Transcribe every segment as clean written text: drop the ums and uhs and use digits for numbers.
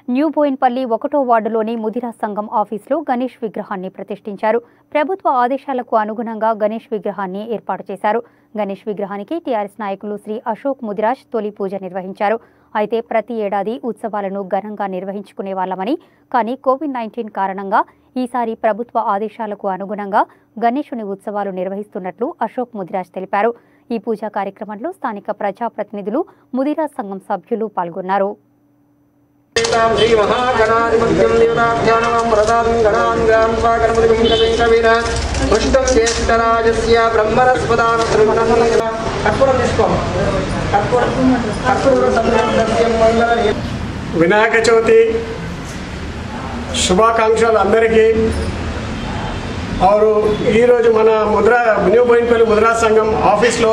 New Boinpally 1వ వార్డులోని ముదిరా సంఘం ఆఫీసులో గణేష్ విగ్రహాన్ని ప్రతిష్ఠించారు. ప్రభుత్వ ఆదేశాలకు అనుగుణంగా గణేష్ విగ్రహాన్ని ఏర్పాటు చేశారు. గణేష్ విగ్రహానికి టీఆర్ఎస్ నాయకులు శ్రీ అశోక్ ముదిరాజ్ తొలి పూజ నిర్వహించారు. అయితే ప్రతి ఏడాది ఉత్సవాలను ఘనంగా నిర్వహించుకునే వాళ్ళమని, కానీ కోవిడ్-19 కారణంగా ఈసారి ప్రభుత్వ ఆదేశాలకు అనుగుణంగా గణేశుని ఉత్సవాలు నిర్వహిస్తున్నట్లు అశోక్ ముదిరాజ్ తెలిపారు. ఈ పూజా కార్యక్రమంలో స్థానిక ప్రజాప్రతినిధులు, ముదిరా సంఘం సభ్యులు పాల్గొన్నారు. श्री महागणाधिपत्यं देवताभ्यां प्रदानं गणान् गणपतिं कविना पुष्टं ज्येष्ठराजस्य ब्रह्मणस्पदानं వినాయక చవితి శుభాకాంక్షలు అందరికీ. और ఈరోజు మన న్యూ బోయిన్పల్లి ముద్రా సంఘం ఆఫీస్లో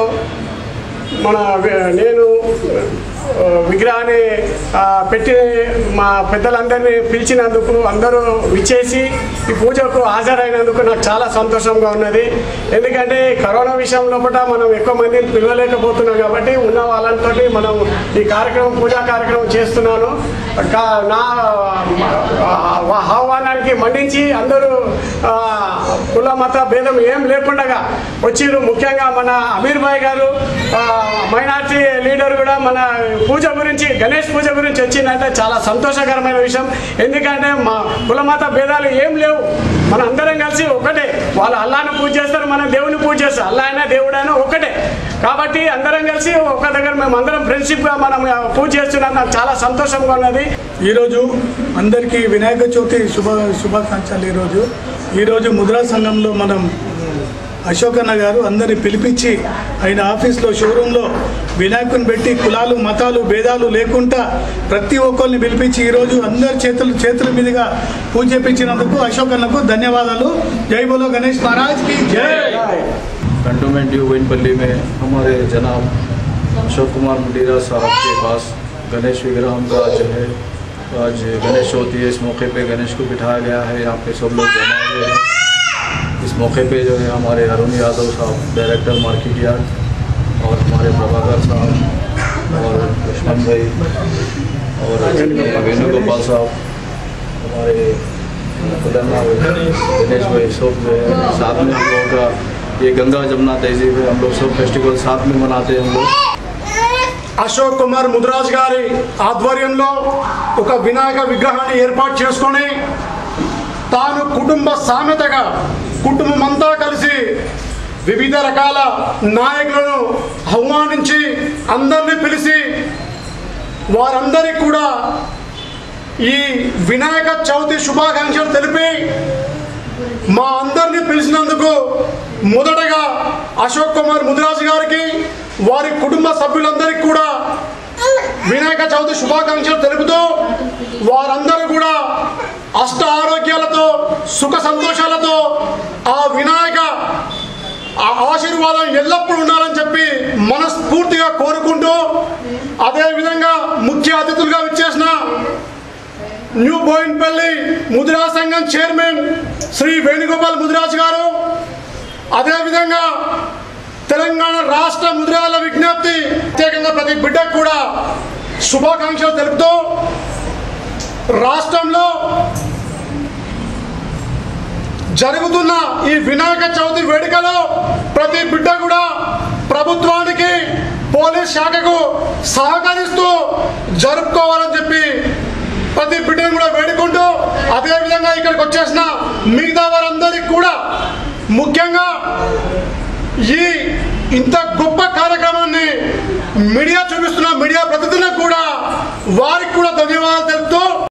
నేను విగ్రహాన్ని పెట్టి మా పెద్దలందరినీ పిలిచినందుకు, అందరూ విచ్చేసి ఈ పూజకు హాజరైనందుకు నాకు చాలా సంతోషంగా ఉన్నది. ఎందుకంటే కరోనా విషయంలో మనం ఎక్కువ మందిని పిలవలేకపోతున్నాం కాబట్టి ఉన్న వాళ్ళతో మనం ఈ కార్యక్రమం, పూజా కార్యక్రమం చేస్తున్నాను. నా ఆహ్వానానికి మన్నించి అందరూ కుల మత భేదం ఏం లేకుండా వచ్చిరు. ముఖ్యంగా మన అమీర్ భాయ్ గారు, మైనార్టీ లీడర్ కూడా మన పూజ గురించి, గణేష్ పూజ గురించి వచ్చిందంటే చాలా సంతోషకరమైన విషయం. ఎందుకంటే మా కుల మత భేదాలు ఏం లేవు, మన అందరం కలిసి ఒకటే. వాళ్ళు అల్లాను పూజ చేస్తారు, మనం దేవుని పూజ చేస్తాం. అల్లా అయినా దేవుడు అయినా ఒకటే. కాబట్టి అందరం కలిసి ఒక దగ్గర మేము అందరం ఫ్రెండ్షిప్గా మనం పూజ చేస్తున్నాం. నాకు చాలా సంతోషంగా ఉన్నది. ఈరోజు అందరికీ వినాయక చవితి శుభాకాంక్షలు. ఈరోజు ముద్రా సంఘంలో మనం అశోక్ అన్న గారు అందరిని పిలిపించి ఆయన ఆఫీస్లో, షోరూంలో వినాయకుని పెట్టి కులాలు మతాలు భేదాలు లేకుండా ప్రతి ఒక్కరిని పిలిపించి ఈరోజు అందరి చేతుల మీదుగా పూజ చేయించినందుకు అశోక్ అన్నకు ధన్యవాదాలు. జై బోలో गणेश महाराज की जय। कंटोनमेंट न्यू बोइनपल्ली में हमारे जनाब अशोक कुमार मुंडीरा साहब के पास गणेश विग्रह का जो है आज गणेश चौथी है। इस मौके पे गणेश को बिठाया गया है। यहाँ पे सब लोग जमा हुए हैं। इस मौके पे जो है हमारे अरुण यादव साहब, डायरेक्टर मार्केट यार्ड, और हमारे प्रभाकर साहब और लक्ष्मण भाई और वेणुगोपाल साहब, हमारे गणेश भाई, सब जो है साथ में हम लोगों का ये गंगा जमुना तहजीब है। हम लोग सब फेस्टिवल साथ में मनाते हैं। हम लोग అశోక్ కుమార్ ముదిరాజ్ గారి ఆధ్వర్యంలో ఒక వినాయక విగ్రహాన్ని ఏర్పాటు చేసుకొని తాను కుటుంబ సామెతగా కుటుంబమంతా కలిసి వివిధ రకాల నాయకులను ఆహ్వానించి అందరినీ పిలిచి వారందరికీ కూడా ఈ వినాయక చవితి శుభాకాంక్షలు తెలిపి మా అందరినీ పిలిచినందుకు మొదటగా అశోక్ కుమార్ ముదిరాజ్ గారికి, వారి కుటుంబ సభ్యులందరికీ కూడా వినాయక చవితి శుభాకాంక్షలు తెలుపుతూ వారందరూ కూడా అష్ట ఆరోగ్యాలతో, సుఖ సంతోషాలతో ఆ వినాయక ఆశీర్వాదం ఎల్లప్పుడూ ఉండాలని చెప్పి మనస్ఫూర్తిగా కోరుకుంటూ, అదేవిధంగా ముఖ్య అతిథులుగా విచ్చేసిన న్యూ బోయిన్పల్లి ముదిరా సంఘం చైర్మన్ శ్రీ వేణుగోపాల్ ముదిరాజ్ గారు, అదేవిధంగా తెలంగాణ రాష్ట్ర ముదిరాల విజ్ఞప్తి ప్రత్యేకంగా ప్రతి బిడ్డకు కూడా శుభాకాంక్షలు తెలుపుతూ రాష్ట్రంలో జరుగుతున్న ఈ వినాయక చవితి వేడుకలో ప్రతి బిడ్డ కూడా ప్రభుత్వానికి, పోలీస్ శాఖకు సహకరిస్తూ జరుపుకోవాలని చెప్పి ప్రతి బిడ్డను కూడా వేడుకుంటూ, అదేవిధంగా ఇక్కడికి వచ్చేసిన మిగతా వారందరికీ కూడా, ముఖ్యంగా ఈ ఇంత గొప్ప కార్యక్రమాన్ని మీడియా చూపిస్తున్న మీడియా ప్రతినిధులకు కూడా వారికి కూడా ధన్యవాదాలు తెలుపుతూ